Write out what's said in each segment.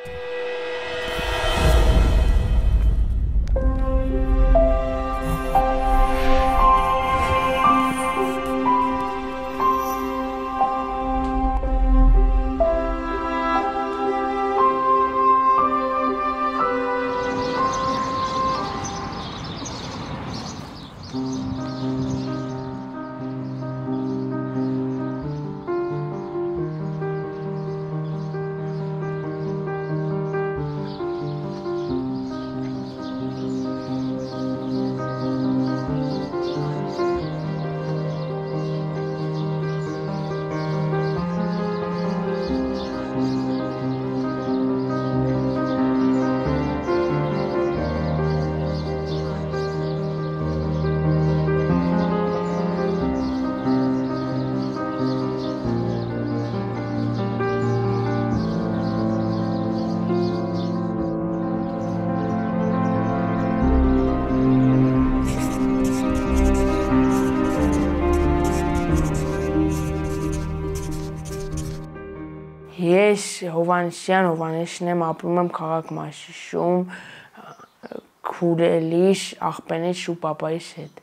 Ես Հովհաննիսյան Հովհաննիսն եմ, ապրում եմ քաղաք Մաշիշում, քուրելիս, աղբենից ու պապայիս հետ։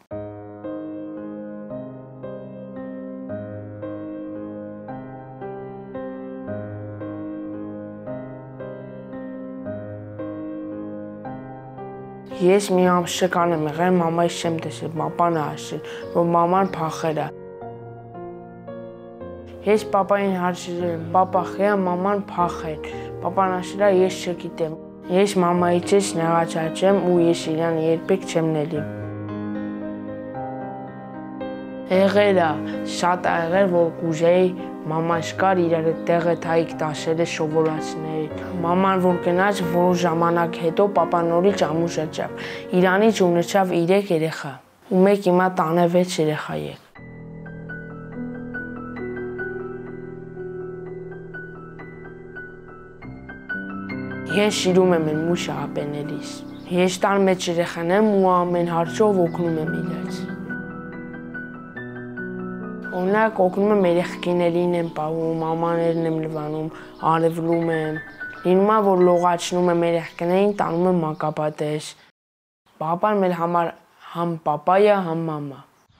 Ես մի ամսական եմ եղել, մամայիս չեմ տեսել, պապան է ասել, որ մաման փախել է։ Ես պապային հարցրել եմ, պապա խե մաման փախել, պապան ասել է ես չգիտեմ։ Ես մամայից նեղացած եմ ու ես իրան երբեք չեմ ների։ Եղել է, շատ է եղել, որ կուզեի մաման չկար, իրար տեղը թայիկ տասել է շովորացնել։ Մաման որ գնաց, որ ժամանակ հետո պապան նորից ամուր շրջավ։ Իրանից ունեցավ 3 երեխա, ու մեկ հիմա տանը 6 երեխա է։ Ես սիրում եմ մուշը ապենելիս։ Ես տան մեջ երեխան եմ ու ամեն հարցով օգնում եմ իրաց։ Օրինակ օգնում եմ երեխաներին եմ պահում, մամաներն եմ լվանում, արևլում եմ։ Լինում է, որ լողացնում եմ երեխաներին, տանում եմ մակապատես։ Պապան մեր համար համ պապա է, համ մամա։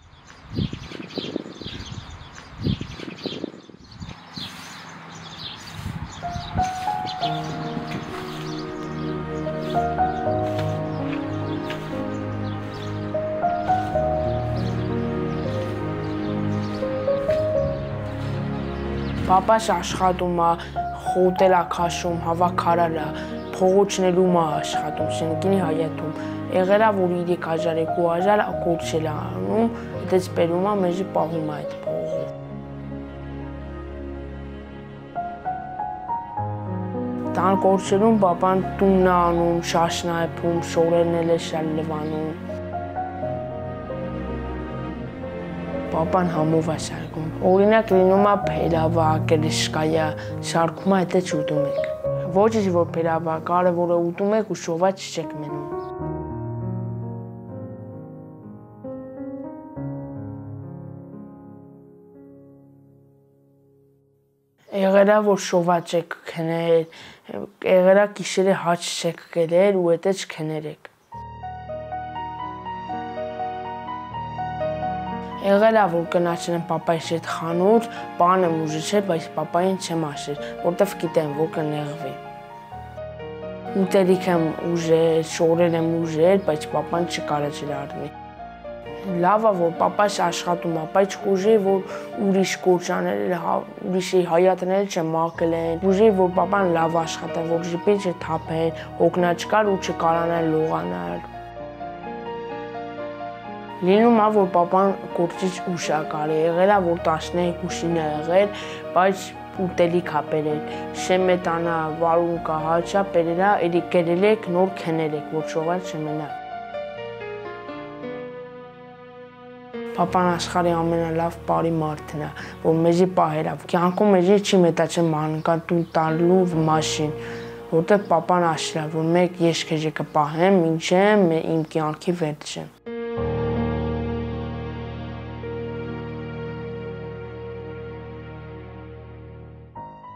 Պապաս աշխատում է, խոտել է քաշում, հավաքարար է, փողոցներում է աշխատում, շենքերի հայաթում։ Եղել է, որ 3000-2000 կուրսել է անում, այդպես բերում է, մեզ պահում է այդ փողով։ Տան կորսերում պապան տունն է անում, շաշն է եփում, շորերն էլ է շալ լվանում։ Պապան համով է սարքում։ Օրինակ լինում է փերավա, կրիշկայա, սարքում է, հետո ուտում եք։ Ոչ որ փերավա, կարևորը ուտում եք ու շոված չեք մնում։ Եղել է, որ շոված եք քնել, եղել է գիշերը հաց չեք կերել ու հետո չքներեք։ Եղել է, որ գնացել եմ պապայիս հետ խանութ, պան եմ ուզեցել, բայց պապային չեմ ասել, որտեվ գիտեմ, որ կնեղվի։ Ուտելիք եմ ուզել, շորեր եմ ուզել, բայց պապան չկարեցել առնի։ Լավ է, որ պապաս աշխատում է, բայց ուզեի, որ ուրիշ գործանել, ուրիշի հայատնել չմակել են, ուզեի, որ պապան լավ աշխատել, որ ժպին չթափել, հոգնած կար ու չկարանալ լողանալ։ Լինում է, որ պապան գործիչ ուշ է կարել, եղել է, որ 12-ին է եղել, բայց ուտելիք է բերել, շեմետանա, վարուն կա, հաց է բերել է, էլի կերել եք, նոր քնել եք, որ շոված չմնա։ Պապան աշխարհի ամենալավ բարի մարդն է, որ մեզի պահել է, կյանքում մեզի չի մտածել մանկան տուն տալու մասին, որտեղ պապան ասել է, որ մեկ ես քեզ կպահեմ, մինչև իմ կյանքի վերջը։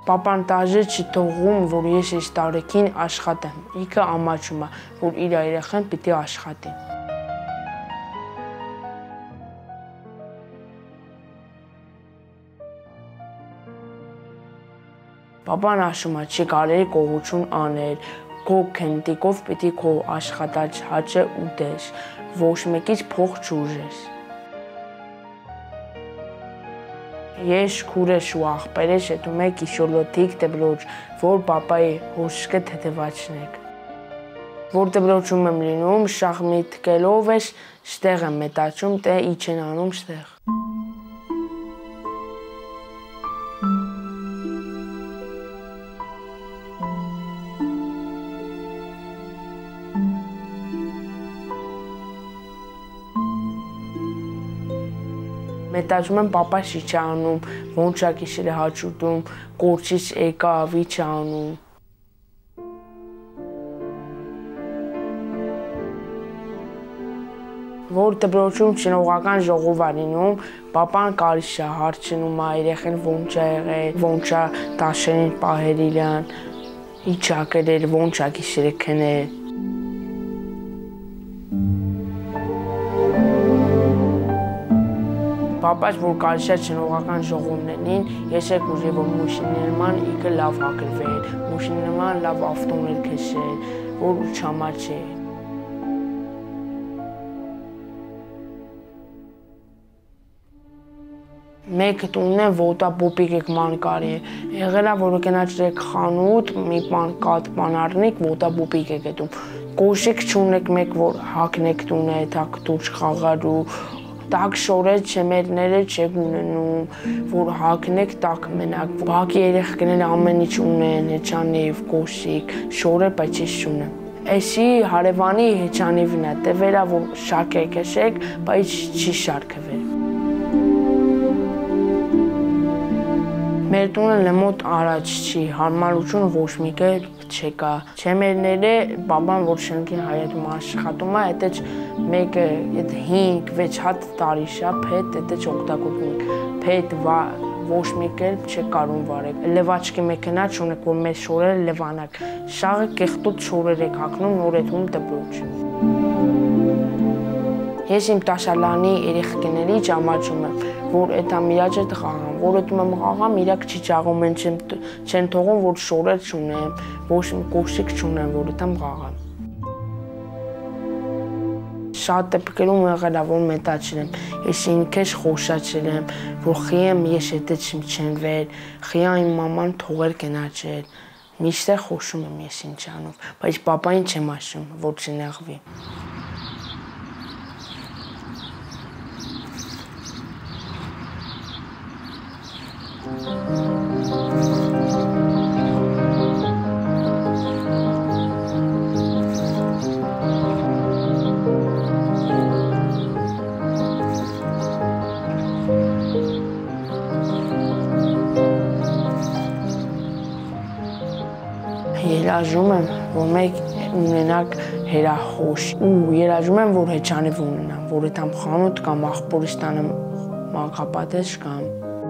Պապան տաժե չի թողում, որ ես այս տարեքին աշխատեմ։ Ինքը ամաչում է, որ իր երեխան պիտի աշխատի։ Պապան ասում է, չի կարելի կողություն անել, քո քենտիկով պիտի քո աշխատած հաճը ուտես, ոչ մեկից փող չուժես։ Ես քուրես ու աղբերես հետում եք իշոլոթիկ դբրոջ, որ պապայի հոսքը թեթևացնեք։ Որ դբրոջում եմ լինում, շաղ միտքելով ես, ստեղ եմ մետացում, տե իչ են անում ստեղ։ Մետացում եմ պապաս իչ է անում, ոնչակիս էլ հաճուտում, կորցից եկա ավիչ է անում։ Որ դբրոջում չնողական ժողով է լինում, պապան կարիս է հարցնում է երեխեն ոնչ է եղել, ոնչ է տաշերին պահել իրան, իչ է կրել, ոնչակիս էլ քնել։ Պապաս, որ կարիս է չնողական ժողովներին, ես եք ուժի, որ մուշիներման իքը լավ հակրվել, մուշիներման լավ ավտոներ քեսել, որ չամաչի։ Մեկ տունն է ոտա պոպիկ եք մանկարի, եղելա, որ կենաչ եք խանութ, մի պան կատ պան արնիք, ոտա պոպիկ եք էտում։ Կոշիկ չունեք մեկ, որ հակնեք տուն է, թակ տուչ խաղարու, տակ շորել չեմերները չեք ունենում, որ հակնեք տակ մենակ, բակի երեխքնել ամեն ինչ ունեն, հեչանիվ, կոշիկ, շորել, բայց ես չունեմ։ Էսի հարևանի հեչանիվն է, տևերա, որ շարք եք էշեք, բայց չի շարքվել։ Մեր տունը լմոտ արաչ չի, հարմարություն ոչ մի կերպ չեկա։ Չեմերները բաբան, որ շենքի հայետում աշխատում է, էտեչ մեկը 5-6 հատ տարի շա փետ, էտեչ օգտագործում փետ ոչ մի կերպ չէ կարում վարեք։ Լևաչկի մեքենա չունեք, որ մեր շորերը լևանակ։ Շաղը կեղտոտ շորեր եք հակնում նորեթում դպրոջ։ Ես իմ տաշալանի երեխքների ճամաչում եմ, որ էտա միաճը տղաղամ, որ էտում եմ աղամ, իրակ չի ճաղում են չեն թողում, որ շորեր չունեմ, ոչ կոշիկ չունեմ, որ էտամ աղամ։ Շատ դեպքերում եղել է, որ մետաչել եմ, ես ինքեշ խոշաչել եմ, որ խիեմ ես հետեչ չեն վեր, խիա իմ մաման թողեր կենաչել, միշտեղ խոշում եմ ես ինչ անով, բայց պապային չեմ ասում, որ չնեղվի։ Երաժում եմ, որ մեկ ունենակ հերախոս ու երաժում եմ, որ հեչանիվ ունենամ, որ էտամ խանութ կամ աղբորից տանեմ մանկապատես կամ։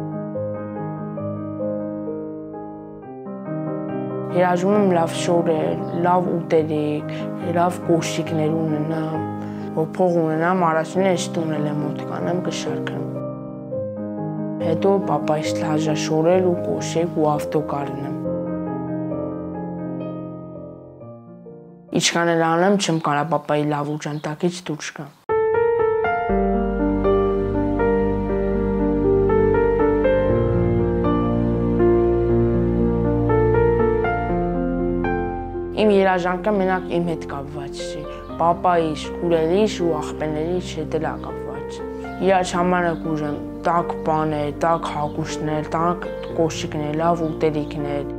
Երաժում եմ լավ շորեր, լավ ուտելիք, լավ կոշիկներ ունենամ, որ փող ունենամ, առաջին էս տունել եմ մոտ կանեմ կշարքեմ։ Հետո պապայից լաժա շորեր ու կոշիկ ու ավտոկարն եմ։ Իչքան էլ անեմ, չեմ կարա պապայի լավ ուջանտակից դուրս գամ։ Իմ երաժանքը մենակ իմ հետ կապված չի, պապայիս, քուրերիս ու աղբերներիս հետ էլ կապված։ Իրաց համար կուժեմ տաք բաներ, տաք հագուստներ, տաք կոշիկներ, լավ ուտելիքներ։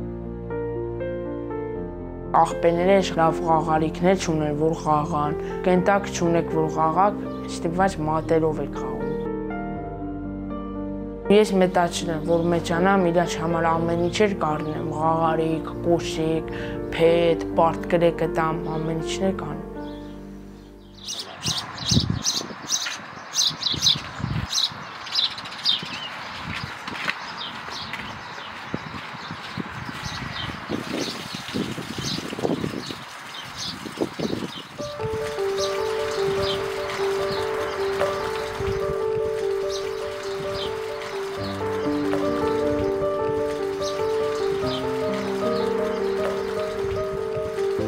Աղբերները լավ ղաղարիքներ չունեն, որ ղաղան, կենտակ չունեք, որ ղաղակ, ստիպված մատերով եք խաղում։ Ես մետաչել եմ, որ մեջանամ իրաց համար ամեն ինչեր կարնեմ, ղաղարիք, կոշիկ, փետ, պարտկրեկը տամ, ամեն ինչներ կանեմ։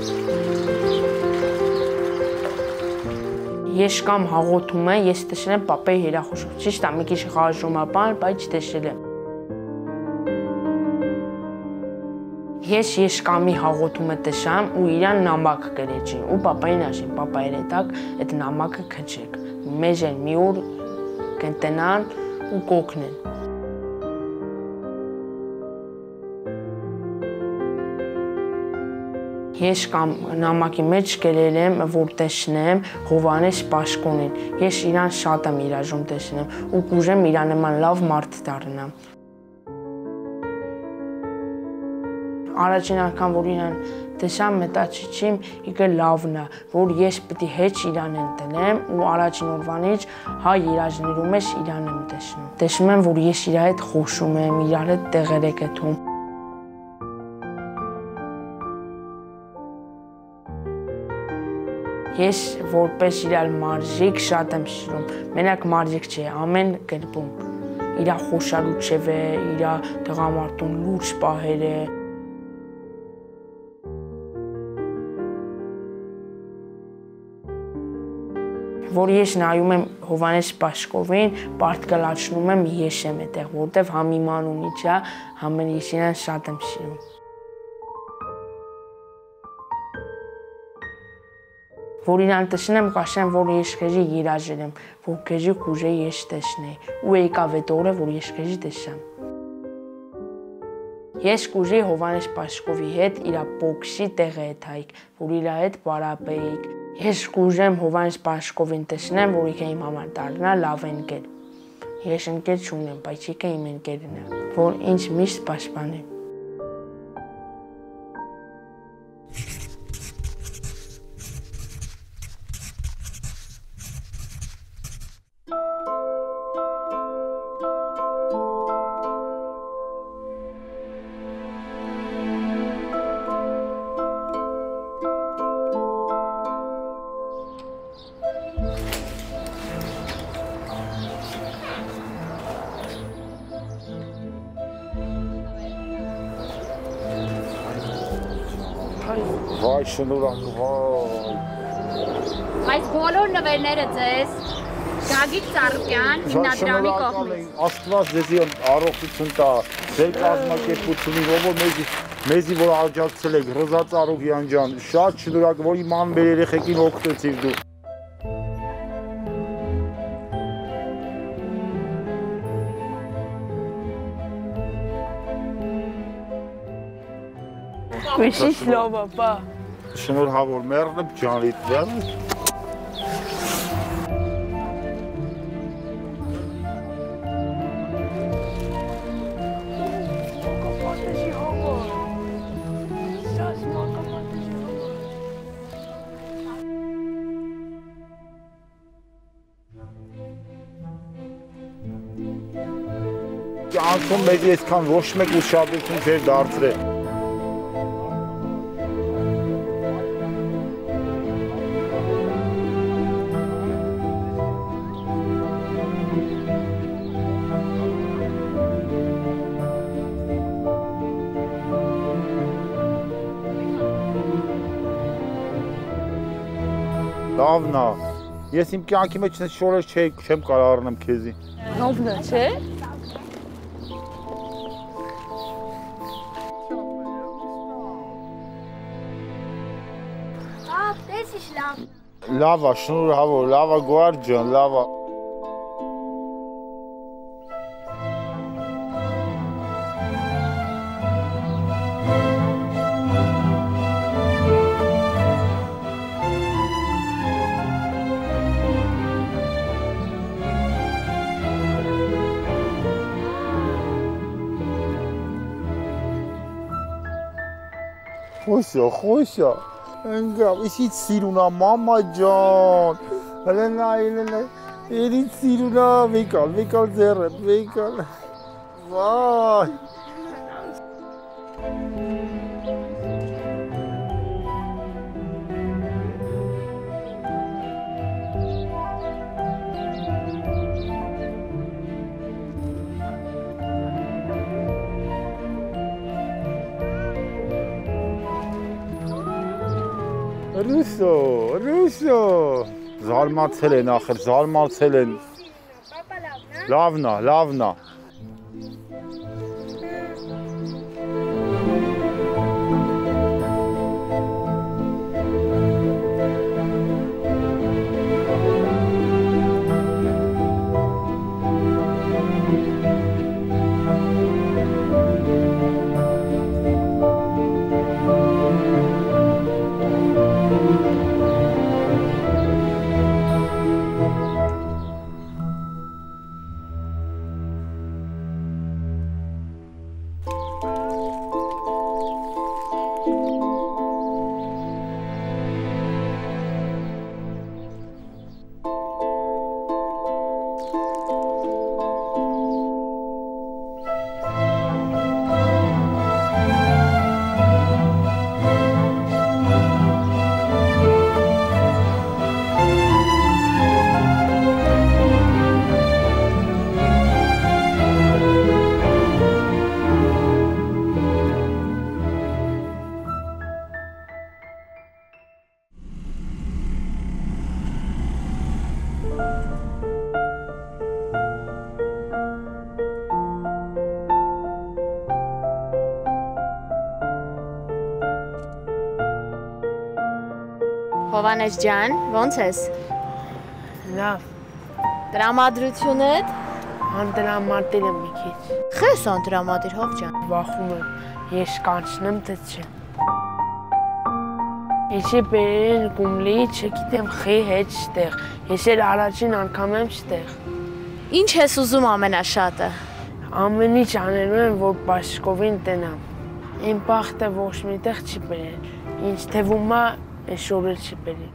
Ես կամ հաղորդում եմ, ես տեսել եմ պապայի հերախոսով, ճիշտ է, մի քիչ խարժում է բան, բայց տեսել եմ։ Ես կամի հաղորդումը տեսամ ու իրան նամակ գրեցին ու պապային ասին, պապա երեդակ այդ նամակը քչեք, մեզ են մի օր կընտնան ու կօգնեն։ Ես կամ նամակի մեջ գրել եմ, որ տեսնեմ Հովհաննես Պաշկոնին, ես իրան շատ եմ իրաժում տեսնեմ ու կուզեմ իրան նման լավ մարդ դառնամ։ Առաջին անգամ, որ իրան տեսամ, մտածեցիմ, իգը լավն է, որ ես պիտի հեչ իրան ընտնեմ ու առաջին օրվանից հայ երաժներում ես իրան եմ տեսնում։ Տեսնում եմ, որ ես իր հետ խոսում եմ, իր հետ տեղեր է գտնում։ Ես որպես իրար մարզիկ շատ եմ սիրում, մենակ մարզիկ չէ, ամեն կերպում։ Իրա խոշարուչև է, իրա տղամարդուն լուրջ պահեր է։ Որ ես նայում եմ Հովհաննես Պաշկովին, պարտկլաչնում եմ ես եմ այդտեղ, որտեվ համ իմ անունից է, համ ես իրան շատ եմ սիրում։ Որ իրան տեսնեմ, կասեմ, որ ես քեզի երաժել եմ, որ քեզի կուզեի ես տեսնեի, ու եկավ այդ օրը, որ ես քեզի տեսամ։ Ես կուզեի Հովհաննես Պաշկովի հետ իր բոքսի տեղը եթայիք, որ իր հետ պարապեիք։ Ես կուզեմ Հովհաննես Պաշկովին տեսնեմ, որ իքը իմ համար դառնա լավ ընկեր։ Ես ընկեր չունեմ, բայց իքը իմ ընկերն է, որ ինձ միշտ պաշտպանի։ Վայ, շնորհակ, վայ։ Այս բոլոր նվերները ձեզ Գագիկ Ծառուկյան հիմնադրամի կողմից։ Աստված ձեզի առողջություն տա, ձեր կազմակերպությունին, որ մեզի որ աջակցել եք, Ռոզա Ծառուկյան ջան, շատ շնորհակ, որ իմ անմեր երեխեքին օգնեցիք դու։ Ույսից լավ է, պա։ Շնորհավոր մեռնեմ ջանիդ դեմ։ Կյանքում մեզ այսքան ոչ մեկ ուշադրություն չէր դարձրել։ Լավն է։ Ես իմ կյանքի մեջ շորեր չեմ կարող առնեմ քեզի։ Լավն է, չէ՞։ Տեսիշ լավ։ Լավ է, շնորհավոր, լավ է գոհար ջան, լավ է։ Խոսա, ընկավ, իսից սիրունա, մամա ջան, հլենա, իրից սիրունա, վեկալ ձերդ, վեկալ, վայ։ Ռուսո։ Զարմացել են ախր, զարմացել են։ Լավն է։ Հովանես ջան, ո՞նց ես։ Լավ, Տրամադրությունդ։ անտրամատել եմ մի քիչ։ Խես անտրամադիր հով ջան։ Վախում եմ, ես կանչնեմ թե չէ։ Ես բերել գումլի, չգիտեմ խի հետ շտեղ։ Ես էլ առաջին անգամ եմ շտեղ։ Ինչ ես ուզում ամենաշատը։ Ամեն ինչ անելու եմ, որ Պաշկովին տնամ։ Իմ բախտը ոչ միտեղ չի բերել։ Ինչ թվում է, այս օրը չի բերել։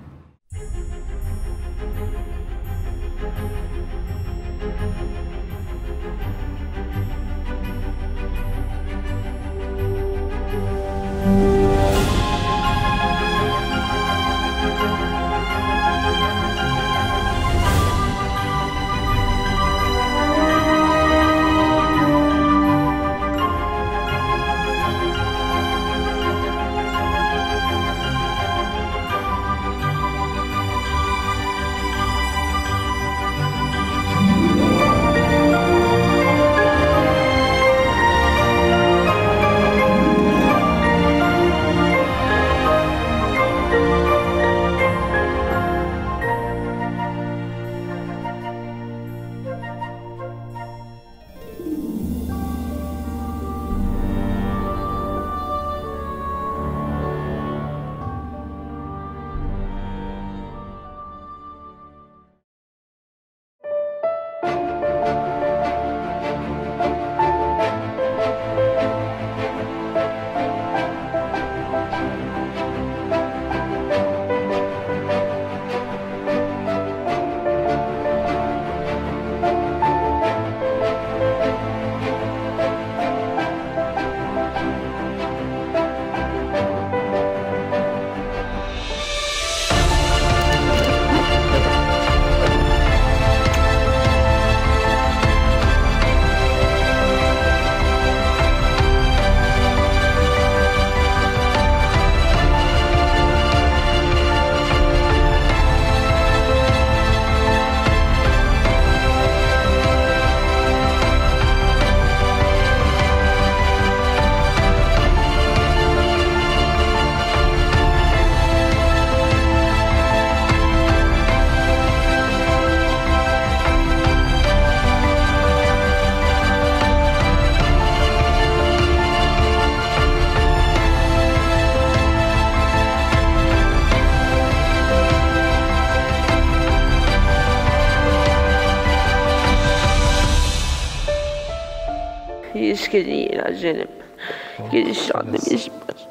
Ես քեզի երաժել եմ, քեզի շատ եմ ես բաց։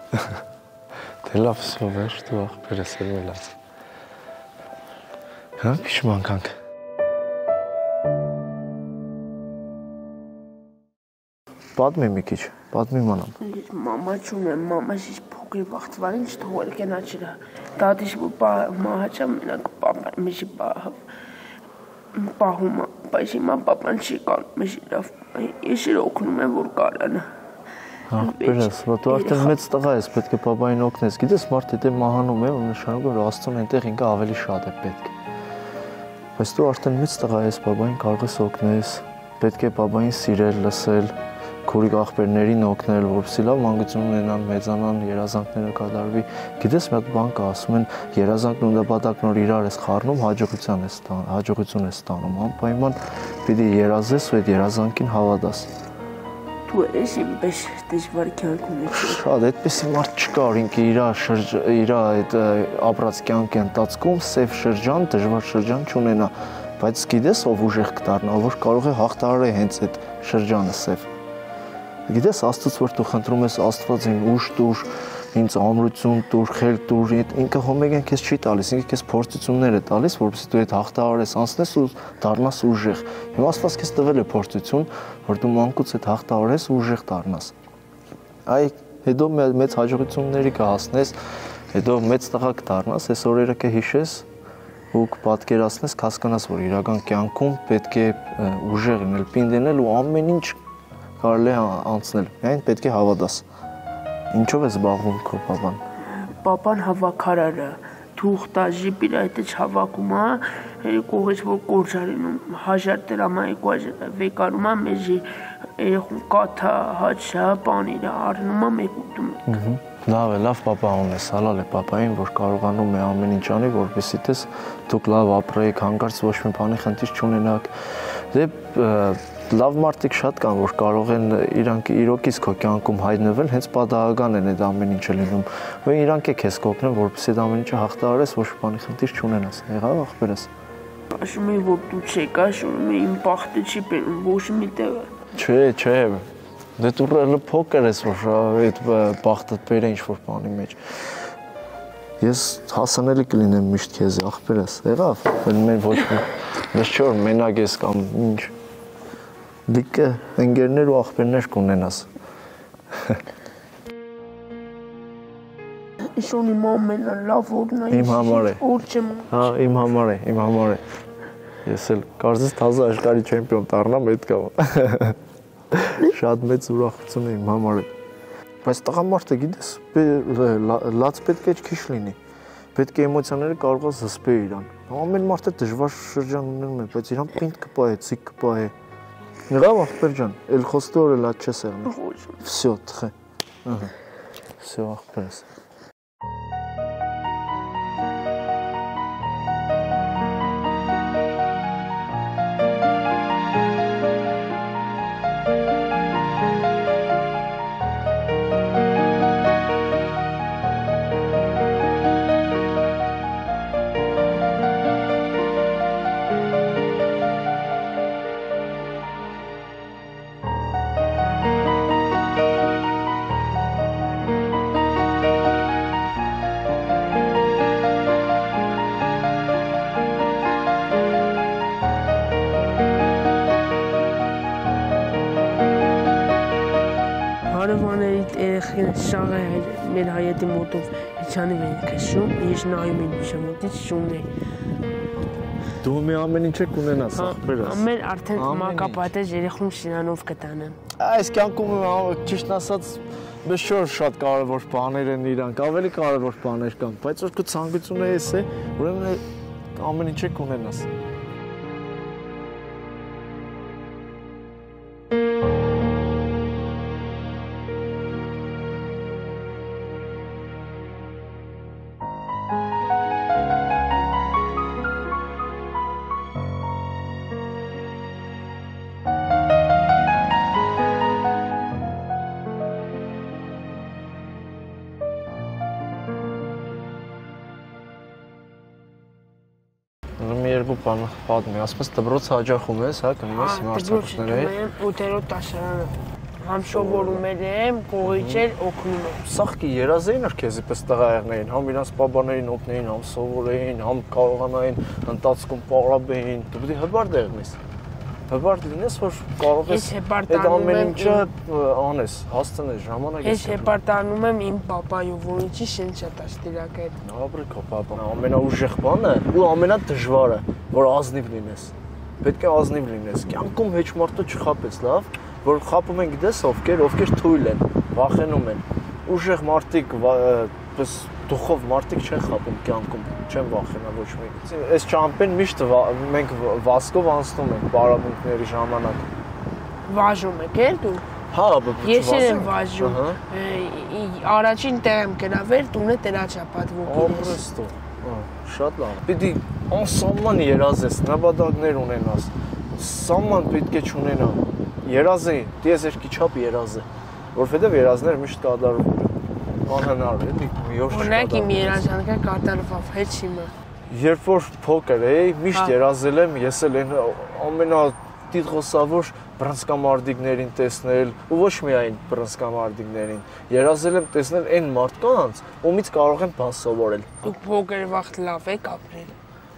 Դե լավ սովեր, դու աղբերս էլ լավ։ Հա, պիշման կանք։ Պատմի մի քիչ, պատմի մանամ։ Ես մամա չունեմ, մամաս ես փոքր վաղծվար ինձ թողել կենաչիրա։ Դադիս մահաչա մենակ պապան մեջի պահում է, բայց հիմա պապան չի կան մեջի լավ։ Ես էլ օգնում եմ, որ կարանա։ Ախպերս, դու արդեն մեծ տղա ես, պետք է բաբային օգնես։ Գիտես, մարդ եթե մահանում է, ու նշանակում է, որ Աստծուն այնտեղ ինքը ավելի շատ է պետք։ Բայց դու արդեն մեծ տղա ես, բաբային կարող ես օգնես, պետք է բաբային սիրել, լսել, քուրիկ աղբերներին օգնել, որպեսզի լավ մանկություն ունենան, մեծանան, երազանքները կատարվի։ Գիտես, մի հատ բան կա, ասում են, երազանքն ու նպատակն որ իրար ես խառնում, հաջողություն ես ստանում, անպայման պիտի երազես ու այդ երազանքին հավատաս։ Դու ես ինպես դժվար կյանքում ես։ Շատ այդպեսի մարդ չկար, ինքը իր այդ ապրած կյանքի ընթացքում սև շրջան, դժվար շրջան չունենա, բայց գիտես ով ուժեղ կդառնա, որ կարող է հաղթահարել հենց այդ շրջանը սև։ Գիտես Աստծուց որ դու խնդրում ես Աստված ինձ ուժ տուր, ինձ ամրություն տուր, խելք տուր, ինքը հոմեգան քեզ չի տալիս, ինքը քեզ փորձություններ է տալիս, որովհետեւ դու այդ հաղթահարես, անցնես ու դառնաս ուժեղ։ Հիմա Աստված քեզ տվել է փորձություն, որ դու մանկուց այդ հաղթահարես ու ուժեղ դառնաս։ Այ հետո մեծ հաջողությունների կհասնես, հետո մեծ տղա կդառնաս, այս օրերը կհիշես ու կպատկերացնես, կհասկանաս, որ իրական կյանքում պետք է ուժեղ լինել, պինդ լինել ու ամեն ինչ կարելի է անցնել, միայն պետք է հավատաս։ Ինչով է զբաղվում քո պապան։ Պապան հավաքարար է, թուղթաժի պիրայտը հավաքում է, կողեց որ կորժարինում, հաժար տրամայի վեկարում է մեզի երեխուն կաթա, հաչա, պանիրը առնում է մեկ ուտում եք։ Լավ է, լավ պապա ունես, հալալ է պապային, որ կարողանում է ամեն ինչ անի, որպեսզի տես դուք լավ ապրեիք, հանկարծ ոչ մի բանի խնդիր չունենաք։ Դե լավ մարդիկ շատ կան, որ կարող են իրանք իրոքից քո կյանքում հայտնվել, հենց պատահական են այդ ամեն ինչը լինում։ Ու իրանք է քեզ կօգնեն, որպեսզի այդ ամեն ինչը հաղթահարես, ոչ մի բանի խնդիր չունենաս։ Եղավ ախպերս։ Ասում եմ որ դու չեք, ասում եմ իմ բախտը չի բերում, ոչ մի տեղ։ Չէ, դե դու փոքր ես, որ այդ բախտը բերե ինչ-որ բանի մեջ։ Ես հասանելի կլինեմ միշտ քեզ, ախպերս, եղավ, մենք ոչ մի, ես չէ որ մենակ ես կամ ինչ։ Դիկը ընկերներ ու ախպերներ կունենաս։ Իշոնի մամենը լավ օրնա Իմ համար է։ Օր չեմ։ Հա, իմ համար է։ Ես էլ կարծես թազա աշխարհի չեմպիոն դառնամ այդ կա։ Շատ մեծ ուրախություն է իմ համար է։ Բայց տղամարդը գիտես, լաց պետք է քիչ լինի։ Պետք է էմոցիաները կարող է զսպել իրան։ Ամեն մարդը դժվար շրջան ունենում է, բայց իրան պինդ կպահի, ցիկ կպահի։ Եղավ ախպեր ջան, էլ խոստի օրը լաց չես եղնի։ Всё, տխե։ Ահա։ Всё, ախպերս։ Շաղը մեր հայետի մոտով իջանիվ են քշում, ես նայում եմ շմոտից շունն է։ Դու մի ամեն ինչ եք ունենաս, ախպերս։ Ամեն արդեն մակապատեժ երեխում շինանով կտանեմ։ Այս կյանքում ճիշտ ասած շատ կարևոր բաներ են իրանք, ավելի կարևոր բաներ կան, բայց որ քո ցանկությունը էս է, ուրեմն ամեն ինչ եք ունենաս։ Երկու բան պատմի, ասում ես դպրոց հաճախում ես, հա, գնում ես հիմա արձակուրդների հետ։ 8-րդ դասարանը համ սովորում եմ, փողիչել օգնում եմ։ Սաղքի երազեին էր քեզի պես տղա եղնեին, համ իրանց բաբաներին օգնեին, համ սովորեին, համ կարողանային ընթացքում պարապեին։ Դու պետք է հպարտ եղնես։ Հպարտ լինես, որ կարող ես այդ ամեն ինչը անես, հասցնես ժամանակ։ Ես հպարտանում եմ իմ պապայով, որ ինչի շնչատաշտիրակը։ Ապրի քո պապան, ամենաուժեղ բանը ու ամենադժվարը, որ ազնիվ լինես։ Պետք է ազնիվ լինես։ Կյանքում հեչ մարդը չխապեց, լավ, որ խապում են գիտես ովքեր թույլ են։ վախենում են։ Ուժեղ մարդիկ, պես դուխով մարդիկ չեն խաբում կյանքում, չեն վախենա ոչ մեկից։ Այս ճամփեն միշտ մենք վազկով անցնում ենք պարապմունքների ժամանակ։ Վազում եք էլ դու։ Հա, Ես եմ վազում։ Առաջին տեղ եմ գնալ, տունը դրաց է պատվում։ Ապրեստո։ Շատ լավ։ Պիտի անսահման երազես, նպատակներ ունենաս։ Սահման պետք է չունենա։ Երազի, դες երկի չափ երազը, որովհետև երազները միշտ կատարվում են։ Անհնար է, մի օր չկատարվում։ Օրինակ իմ երազանքը կատարվավ, հեչ հիմա։ Երբ որ փոքր էի, միշտ երազել եմ, ես էլ այն ամենատիտղոսավոր բռնցքամարտիկներին տեսնել, ու ոչ միայն բռնցքամարտիկներին, երազել եմ տեսնել այն մարդկանց, ումից կարող եմ բան սովորել։ Դուք փոքր վաղ լավ եք ապրել։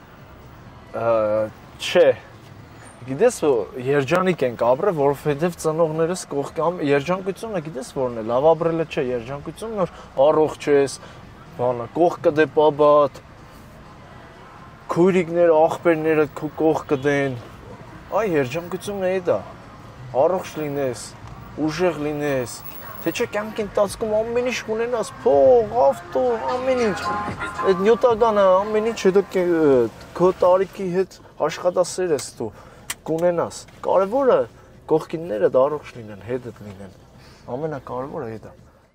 Չէ։ Գիտես, երջանիկ ենք ապրել, որովհետև ծնողներս կողքամ երջանկությունը գիտես որն է, լավ ապրելը չէ, երջանկությունն որ առողջ ես, բանը, կողքը դե պաբատ, քույրիկները, աղբերները քո կողքը դեն, այ երջանկությունն է դա, առողջ լինես, ուժեղ լինես, թե չէ կյանքի ընթացքում ամեն ինչ ունենաս, փող, ավտո, ամեն ինչ, այդ նյութականը ամեն ինչ հետո քո տարիքի հետ աշխատասեր ես դու կունենաս։ Կարևորը կողքինները առողջ լինեն, հետդ լինեն։ Ամենակարևորը դա։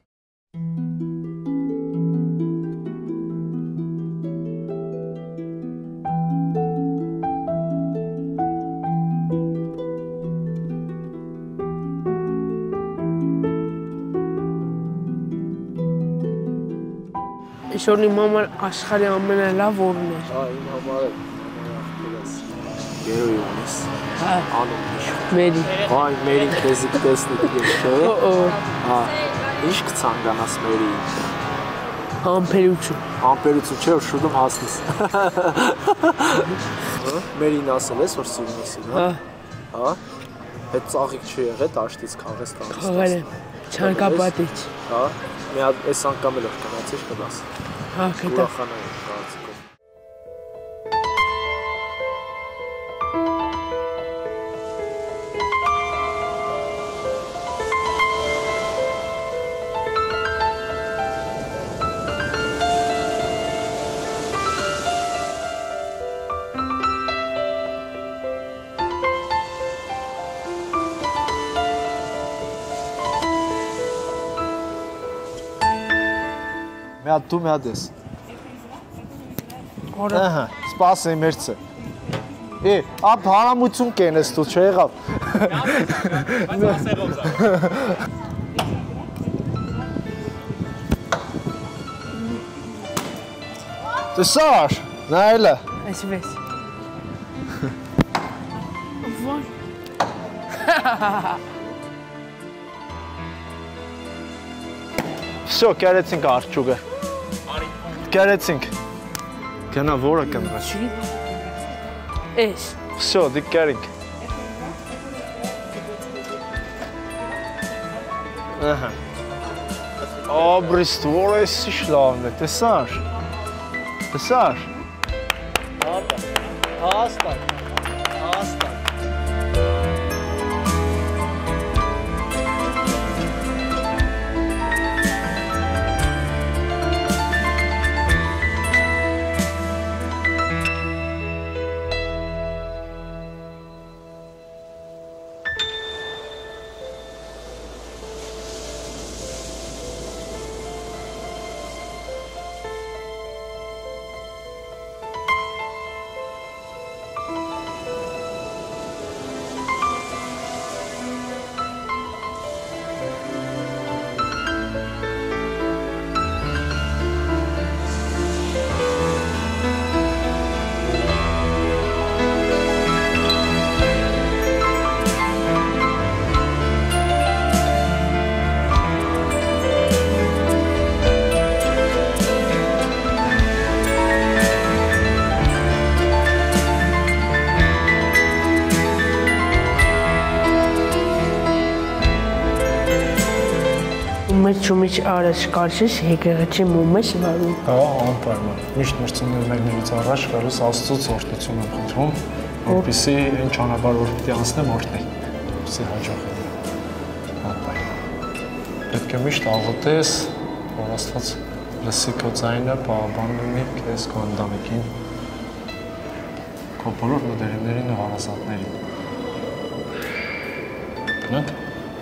Այսօր իմ համար աշխարհի ամենալավ օրն է։ Հա, իմ համար ամենախելս գերոյ ունես։ Հա, Անուն իշ։ Մերի։ Այ Մերին քեզի կտեսնի դու չէ։ Հա, ինչ կցանկանաս Մերի։ Համբերություն։ Համբերություն չէ, որ շուտով հասնես։ Մերին ասել ես, որ սիրում ես իրան։ Հա։ Հա։ Այդ ծաղիկ չի եղել, դաշտից քաղես տանես։ Խաղալ եմ։ Չանկապատից։ Հա։ Մի հատ այս անգամ էլ կնացես կդաս։ Հա, կտա։ Ուրախանալ եմ կարծիքով։ Միատ դու միատ ես։ Ահա, սպաս եմ երցը։ Ապ հարամություն կենես դու չէ եղավ։ Տեսար, նայելը։ Այսպես։ Всё, կերեցինք արջուկը։ Կերեցինք։ Գնա որը կմրած։ Էս։ Всё, դի կերինք։ Ահա։ Ապրիստ, որը էսի շլավն է, տեսար։ Տեսար։ Հաստատ, հաստատ։ Մեծ առաջ կարճես եկեղեցի մոմ ես վարում։ Հա, անպայման։ Միշտ մեր ծնողներից առաջ գալուց Աստծոց օրհնություն եմ խնդրում, որպեսզի այն ճանապարհ որ պիտի անցնեմ օրհնի։ Որպեսզի հաջող լինի։ Անպայման։ Պետք պետք է միշտ աղոթես, որ Աստված լսի քո ձայնը, բավաբանումի քեզ քո ընտանիքին, քո բոլոր մտերիմներին ու հարազատներին։ Գնանք։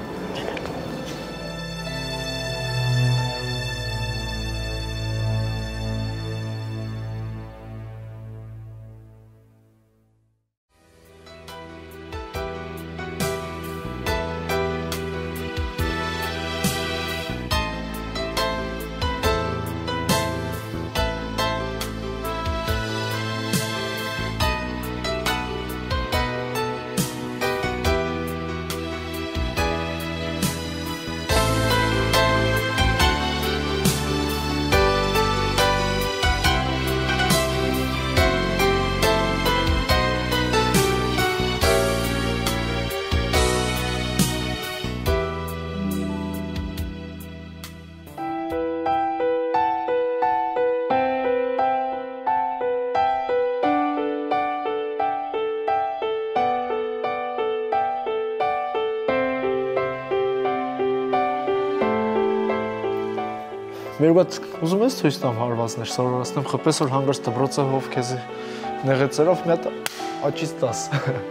Մեր բաց ուզում ես ցույց տամ հարվածներ, սովորացնեմ, խփես որ հանգարց դբրոցը հով քեզ նեղեցերով մի հատ աճից տաս։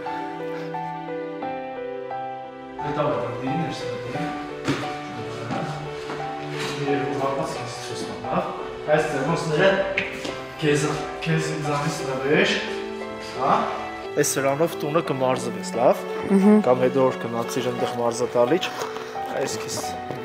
Դա դին ես դի։ Երբ հարված ես ցույց տամ, հա։ Այս դեմոսները քեզ ինձանից նվեր, հա։ Այս սրանով տունը կմարզվես, լավ։ Կամ հետո որ գնացիր այնտեղ մարզատալիչ, այս քեզ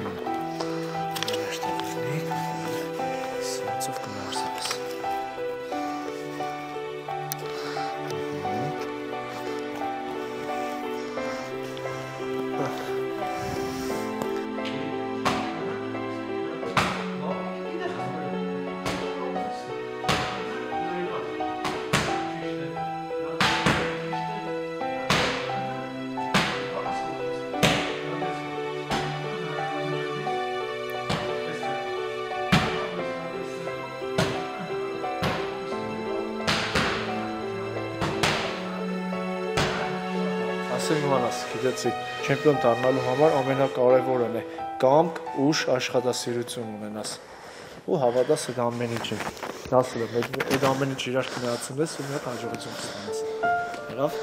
Ասենուանաս, գիտեցիք, չեմպիոն դառնալու համար ամենակարևորն է կամք, ուժ, աշխատասիրություն ունենաս ու հավատաս այդ ամեն ինչին։ Դասել եմ, այդ ամեն ինչ իրար կնայացնես ու մի հատ հաջողություն կստանաս։ Լավ։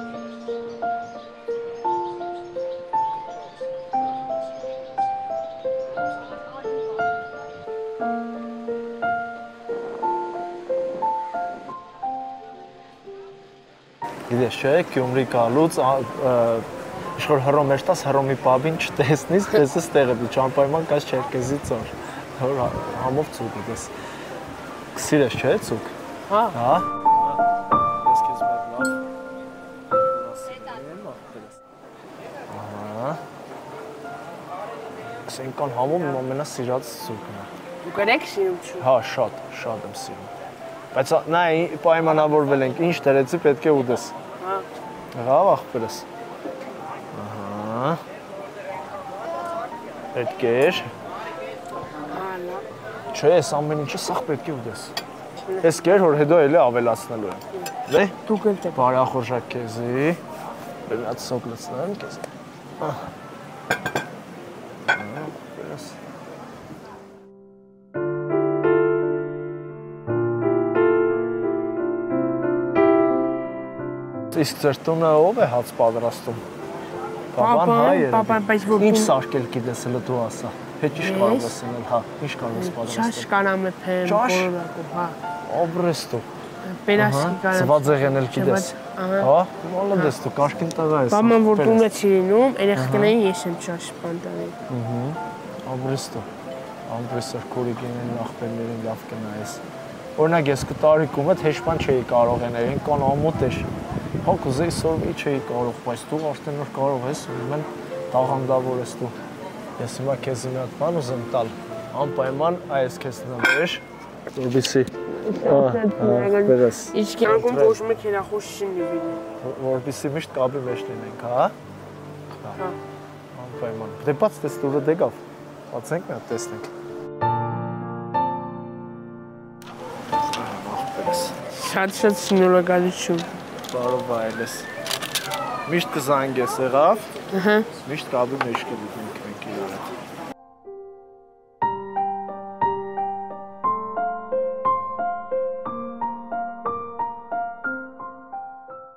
Գիտես չէ, Գյումրի գալուց ինչ-որ հռոմ մեր տաս հռոմի պաբին չտեսնից, տեսես տեղը դու ճամպայման կաց Չերկեզի ծոր, որ համով ծուկ գիտես, կսիրես չէ ծուկ, հա, ես կեզ մեկ լավ, ասենքան համով իմ ամենա սիրած ծուկն է։ Դու կրեք սիրում չու։ Հա, շատ եմ սիրում, բայց նա պայմանավորվել ենք, ինչ դերեցի պետք է ուտես։ Եղավ աղբերս։ Պետք էր։ Չէ, ես ամեն ինչը սաղ պետք է ուտես։ Ես կեր, որ հետո էլի ավելացնելու եմ։ Դե, Դուք էլ տեպ։ բարախորժակ կեզի։ Բերն այդ սոկ լծնեմ կեզ։ Իսկ ձեր տունը ով է հաց պատրաստում։ Պապան հայ է։ Պապան, բայց որ ինչ սարքել գիտես հələ դու ասա։ Հետ ինչ կարող ես անել, հա, ինչ կարող ես պատրաստել։ Ճաշ կանամ է փեմ, բոլորակով, հա։ Աբրես դու։ Պերասկի կանամ։ Զվաձեղեն էլ գիտես։ Հա, մոլոդես դու կաշկին տղա ես։ Պապան որ տուն է ցիրինում, երեխաներին ես եմ ճաշ բանտալի։ Աբրես դու։ Աբրես քորիկին ախպերներին լավ կնայես։ Օրինակ ես կտարիկում հետ հեշտան չէի կարող ենել, կան ամոթ էր։ Հա կուզեի սորվի չէի կարող, բայց դու արդեն որ կարող ես, ուրեմն տաղանդավոր ես դու։ Ես հիմա քեզ մի հատ բան ուզեմ տալ, անպայման այս քեզ նվեր, որպեսզի բերես։ Իսկ անկում ոչ մեկ հերախոս չի նվիրի։ Որպեսզի միշտ կապի մեջ լինենք, հա։ Հա։ Անպայման։ Դե բաց տես դուրը դեկավ։ Բացենք մի հատ տեսնենք։ Շատ շնորհակալություն։ Բարով այլես։ Միշտ կզանգես եղավ։ Միշտ կապի մեջ կլինենք մենք իրար հետ։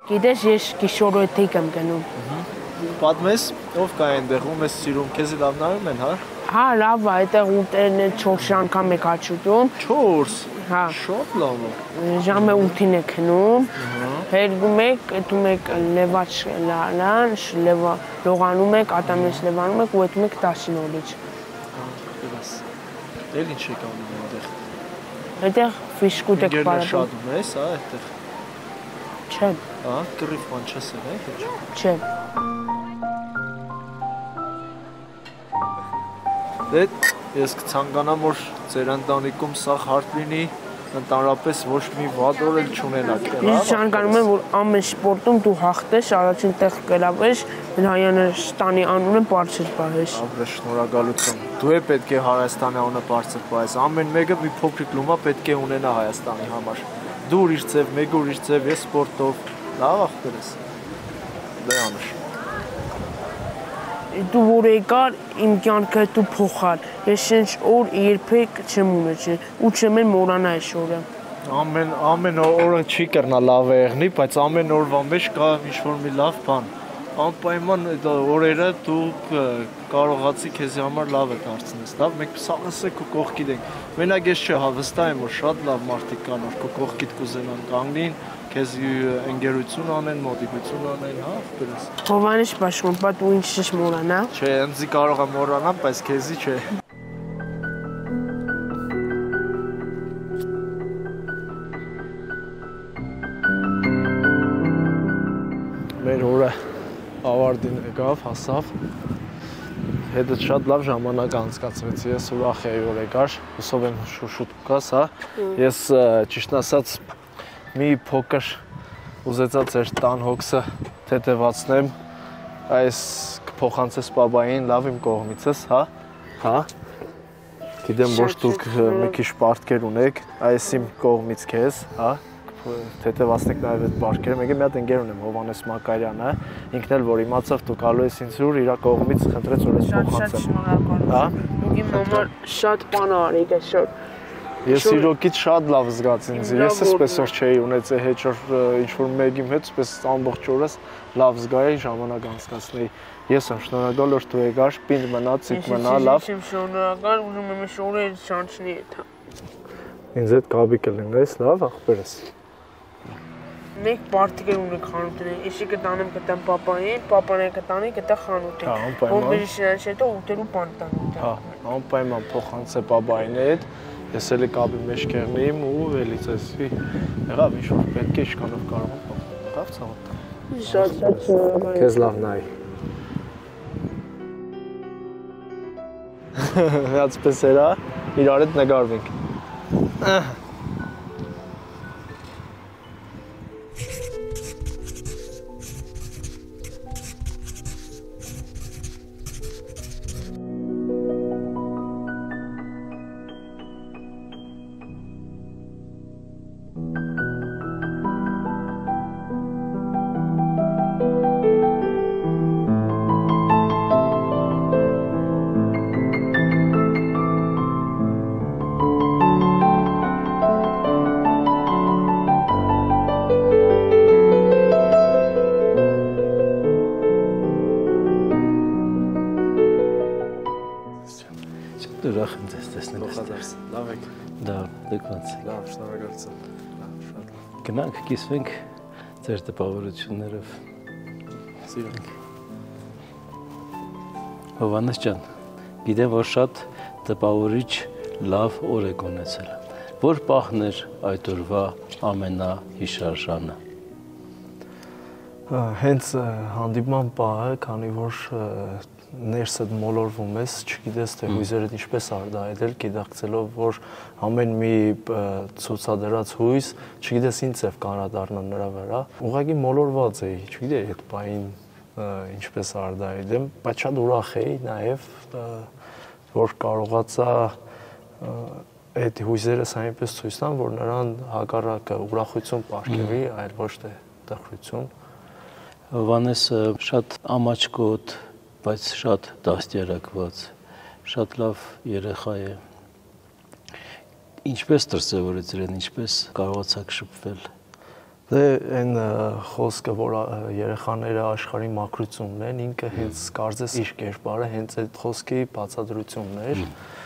Գիտես, ես կիշորոթիկ եմ գնում։ Պատմես, ով կա այնտեղ, ում ես սիրում, քեզի լավ նայում են, հա։ Հա, լավ է, այդտեղ ուտերն է 4 անգամ եք աչուտում։ 4։ Հա։ Շատ լավ է։ Ժամը 8-ին է քնում։ Հերգում եք, դում եք լևաչ լան, լողանում եք, ատամես լևանում եք ու ետում եք 10-ին օրից։ Էլ ինչ եք անում այնտեղ։ Այդտեղ ֆիշկուտ եք բարապում։ Շատ մեծ, հա, այդտեղ։ Չէ։ Հա, կռիվ բան չես եղել, հա։ Չէ։ Դե ես կցանկանամ, որ ձեր ընտանիքում սա հարթ լինի, ընդհանրապես ոչ մի վատ օր էլ չունենաք։ Ես ցանկանում եմ, որ ամեն սպորտում դու հաղթես, առաջին տեղ կլավես, Հայաստանի անունը բարձր պահես։ Ապրես, շնորհակալություն։ Դու է պետք է Հայաստանի անունը բարձր պահես։ Ամեն մեկը մի փոքրիկ լումա պետք է ունենա Հայաստանի համար։ Դու ուրիշ ձև, մեկ ուրիշ ձև, ես սպորտով։ Լավ ախպեր ես։ Դե անուշ։ Դու որ եկար, իմ կյանքը դու փոխար։ Ես ինչ օր երբեք չեմ ունեցել ու չեմ մոռանա այս օրը։ Ամեն օրը չի կրնա լավ եղնի, բայց ամեն օրվա մեջ կա ինչ-որ մի լավ բան։ Անպայման այդ օրերը դու կարողացի քեզի համար լավը դարձնես, լավ, մենք սաղասեք ու կողքիդ ենք։ Մենակ ես չէ, հա, վստահ եմ, որ շատ լավ մարդիկ կան, որ քո կողքիդ կուզենան կանգնին, քեզի ընկերություն անեն, մոտիկություն անեն, հա, ախպերս։ Հովանես Պաշկոն, դու ինչ ես մոռանա։ Չէ, ինձ կարող եմ մոռանալ, բայց քեզի չէ։ Մեր օրը ավարտին եկավ, հասավ, հետը շատ լավ ժամանակ անցկացրեցի, ես ուրախ էի, որ եկար, հուսով եմ շուտ կաս, հա, ես ճիշտն ասած մի փոքր ուզեցա ձեր տան հոգսը թեթևացնեմ, այս կփոխանցես պապային, լավ իմ կողմիցս, հա, գիտեմ, որ դուք մի քիչ պարտքեր ունեք, այս իմ կողմից քեզ, հա, թեթևացնեք նաև այդ բարքերը, մեկը մի հատ ընկեր ունեմ, Հովանես Մակարյանը, ինքն էլ որ իմացավ դու գալու ես ինձ ուր, իր կողմից խնդրեց որ ես փոխանցեմ։ Հա։ Դուք իմ համար շատ բան արեք այսօր։ Ես իրոքից շատ լավ զգացի ինձ։ Ես էսպես որ չէի ունեցել հետ ինչ որ մեկի հետ, էսպես ամբողջ օրս լավ զգայի, ժամանակ անցկացնեի։ Ես եմ շնորհակալ որ դու եկար, պինդ մնա, ցիկ մնա, լավ։ Ես եմ շնորհակալ, ուզում եմ այս օրերը շանչնի հետ։ Ինձ հետ կապի կլինես, լավ, ախպերս։ Մենք պարտիկեր ունենք խանութին, եսի կտանեմ կտամ պապային, պապանը կտանի կտա խանութին։ Հոմբերի շնանց հետո ուտելու բան տան։ Հա, անպայման փոխանցե պապային հետ, ես էլի կապի մեջ կեղնեիմ ու էլի ցեսի եղավ ինչ որ պետք է իշքանով կարող եմ փոխել։ Եղավ ցավոտ։ Շատ շնորհակալ։ Քեզ լավ նայ։ Հացպես էրա, իրար հետ նկարվենք։ Ուրախ եմ ձեզ տեսնել այստեղ։ Լավ եք։ Դա դուք ոնց եք։ Լավ, շնորհակալություն։ Լավ, շատ լավ։ Գնանք կիսվենք ձեր տպավորություններով։ Սիրենք։ Հովանես ջան, գիտեմ որ շատ տպավորիչ լավ օր եք ունեցել։ Որ պահն էր այդ օրվա ամենահիշարժանը։ Հենց հանդիպման պահը, քանի որ ներսդ մոլորվում ես, չգիտես թե հույզերդ ինչպես արտահայտել, գիտակցելով որ ամեն մի ցուցադրած հույզ, չգիտես ինչ ձև կանրադառնա նրա վրա, ուղղակի մոլորված էի, չգիտեի այդ բային ինչպես արտահայտեմ, բայց շատ ուրախ էի նաև որ կարողացա այդ հույզերս այնպես ցույց տամ, որ նրան հակառակը ուրախություն պարգևի, այլ ոչ թե տխրություն։ Հովանեսը շատ ամաչկոտ, բայց շատ դաստիարակված, շատ լավ երեխա է։ Ինչպես դրսևորեց իրեն, ինչպես կարողացաք շփվել։ Դե այն խոսքը, որ երեխաները աշխարհի մաքրությունն են, ինքը հենց կարծես իր կերպարը հենց այդ խոսքի բացատրությունն էր։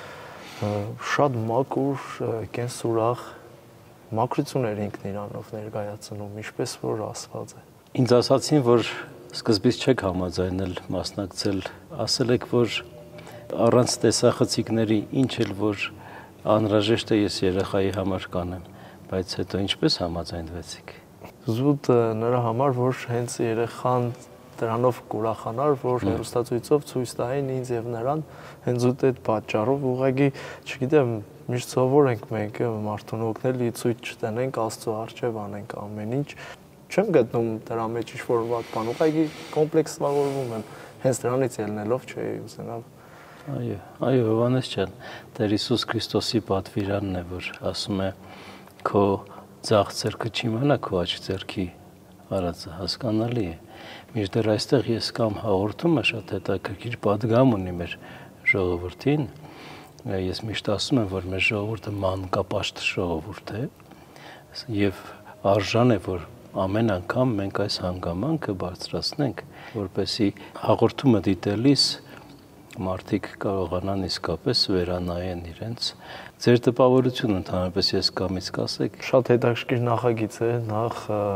Շատ մաքուր, կենսուրախ մաքրություն էր ինքն իրանով ներկայացնում, ինչպես որ ասված է։ Ինձ ասացին, որ սկզբից չեք համաձայնել մասնակցել, ասել եք, որ առանց տեսախցիկների ինչ էլ որ անհրաժեշտ է ես երեխայի համար կանեմ, բայց հետո ինչպես համաձայնվեցիք։ Զուտ նրա համար, որ հենց երեխան դրանով կուրախանար, որ հեռուստացույցով ցույց տային ինձ եւ նրան, հենց զուտ այդ պատճառով ուղղակի, չգիտեմ, միշտ սովոր ենք մենք մարդուն օգնել, ցույց չտանենք, Աստծո առջև անենք ամեն ինչ։ Չեմ գտնում դրա մեջ ինչ-որ վատ բան, ուղղակի կոմպլեքսավորվում եմ, հենց դրանից ելնելով չէի ուզենալ։ Այո, Հովհաննես ջան, Տեր Հիսուս Քրիստոսի պատվիրանն է, որ ասում է քո ձախ ձեռքը չիմանա քո աջ ձեռքի արածը, հասկանալի է։ Մինչդեռ այստեղ ես կամ հաղորդումը շատ հետաքրքիր պատգամ ունի մեր ժողովրդին։ Ես միշտ ասում եմ, որ մեր ժողովուրդը մանկապաշտ ժողովուրդ է եւ արժան է, որ ամեն անգամ մենք այս հանգամանքը բարձրացնենք, որպեսզի հաղորդումը դիտելիս մարդիկ կարողանան իսկապես վերանայեն իրենց ձեր տպավորությունը ընդհանրապես ես կամից կասեք։ Շատ հետաքրքիր նախագիծ է, նախ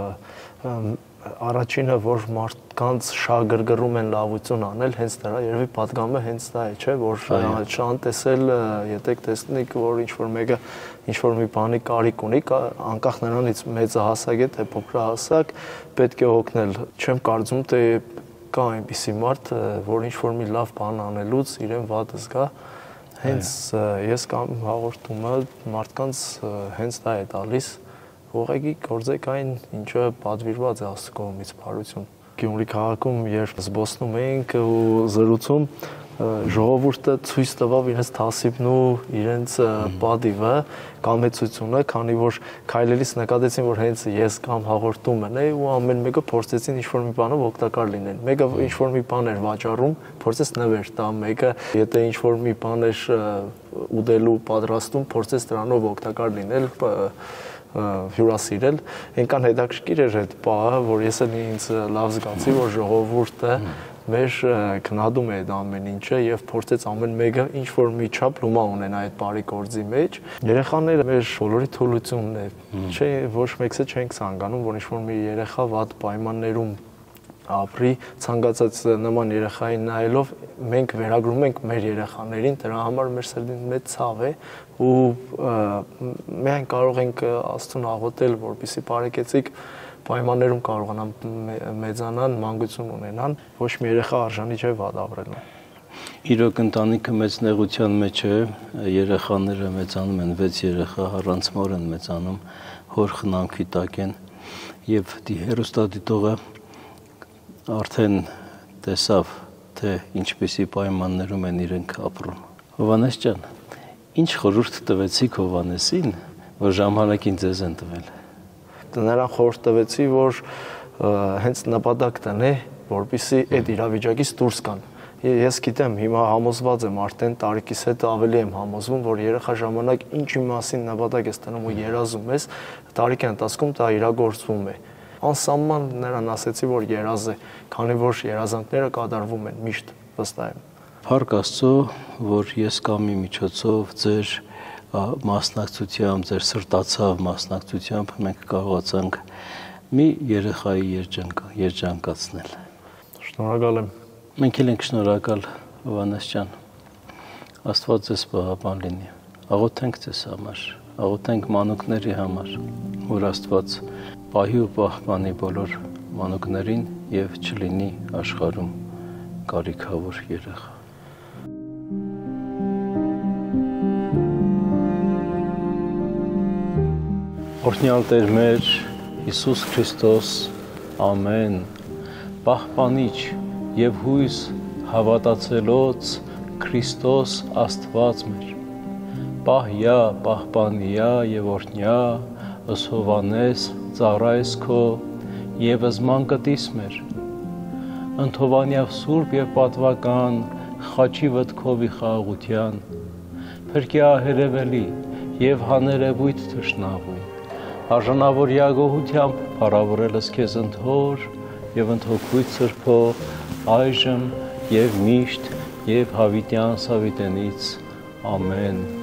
առաջինը, որ մարդկանց շահագրգռում են լավություն անել, հենց դրա երևի պատգամը հենց դա է, չէ, որ անտեսել, յետեք տեսնիկ, որ ինչ-որ մեկը ինչ-որ մի բանի կարիք ունի, անկախ նրանից մեծահասակ է, թե փոքրահասակ, պետք է օգնել։ Չեմ կարծում, թե կա այնպիսի մարդ, որ ինչ-որ մի լավ բան անելուց իրեն վատ զգա, հենց ես կամ հաղորդումը մարդկանց հենց դա է տալիս, ուղղակի գործեք այն, ինչը պատվիրված է Աստծո կողմից բարություն։ Գյումրի քաղաքում երբ զբոսնում էինք ու զրուցում, ժողովուրդը ցույց տվավ իրենց թասիբն ու իրենց պատիվը, կամեցությունը, քանի որ քայլելիս նկատեցին, որ հենց ես կամ հաղորդումն է ու ամեն մեկը փորձեցին ինչ-որ մի բանով օգտակար լինեն։ Մեկը ինչ-որ մի բան էր վաճառում, փորձեց նվեր տա, մեկը եթե ինչ-որ մի բան էր ուտելու պատրաստում, փորձեց դրանով օգտակար լինել, հյուրասիրել, այնքան հետաքրքիր էր այդ պահը, որ ես էլ ինձ լավ զգացի, որ ժողովուրդը մեր քննադում է այդ ամեն ինչը եւ փորձեց ամեն մեկը ինչ որ մի չափ լումա ունենա այդ բարի գործի մեջ։ Երեխաները մեր բոլորի թուլությունն է, չէ, ոչ մեկը չենք ցանկանում, որ ինչ որ մի երեխա վատ պայմաններում ապրի, ցանկացած նման երեխային նայելով մենք վերագրում ենք մեր երեխաներին, դրա համար մեր սրտին մեծ ցավ է ու մենք կարող ենք Աստծուն աղոթել, որպեսզի բարեկեցիկ պայմաններում կարողանան մեծանան, մանկություն ունենան, ոչ մի երեխա արժանի չէ վատ ապրելու։ Իրոք ընտանիքը մեծ նեղության մեջ է, երեխաները մեծանում են, 6 երեխա առանց մոր են մեծանում, հոր խնամքի տակ են եւ հեռուստադիտողը արդեն տեսավ, թե ինչպիսի պայմաններում են իրենք ապրում։ Հովհաննես ջան, ինչ խորհուրդ տվեցիք Հովհաննեսին, որ ժամանակին ձեզ են տվել։ Նրան խորհուրդ տվեցի, որ հենց նպատակ տնե, որպեսզի այդ իրավիճակից դուրս գան։ Ես գիտեմ, հիմա համոզված եմ արդեն տարիքիս հետ ավելի եմ համոզվում, որ երեխա ժամանակ ինչի մասին նպատակ ես տնում ու երազում ես, տարիքի ընթացքում դա իրագործվում է։ Անսահման նրան ասեցի, որ երազ է, քանի որ երազանքները կատարվում են միշտ, վստահ եմ։ Փառք Աստծո, որ ես կամի միջոցով ձեր մասնակցությամբ, ձեր սրտացավ մասնակցությամբ մենք կարողացանք մի երեխայի երջանկացնել։ Շնորհակալ եմ։ Մենք էլ ենք շնորհակալ, Հովհաննես ջան։ Աստված ձեզ պահապան լինի։ Աղոթենք ձեզ համար, աղոթենք մանուկների համար, որ Աստված պահի ու պահպանի բոլոր մանուկներին եւ չլինի աշխարհում կարիքավոր երեխա։ Օրհնյալ Տեր մեր Հիսուս Քրիստոս, ամեն, պահպանիչ եւ հույս հավատացելոց Քրիստոս Աստված մեր, պահյա, պահպանյա եւ օրհնյա, ըս Հովհաննես ծառայես քո եւ զմանկտիս մեր, ընթովանյավ սուրբ եւ պատվական խաչի վտքովի խաղաղության, փրկի ահերևելի եւ հաներևույթ թշնաղույն, արժանավոր յագոհությամբ փառավորելս քեզ ընթոր եւ ընթոքույց սրբով այժմ եւ միշտ եւ հավիտյան Սավիտենից ամեն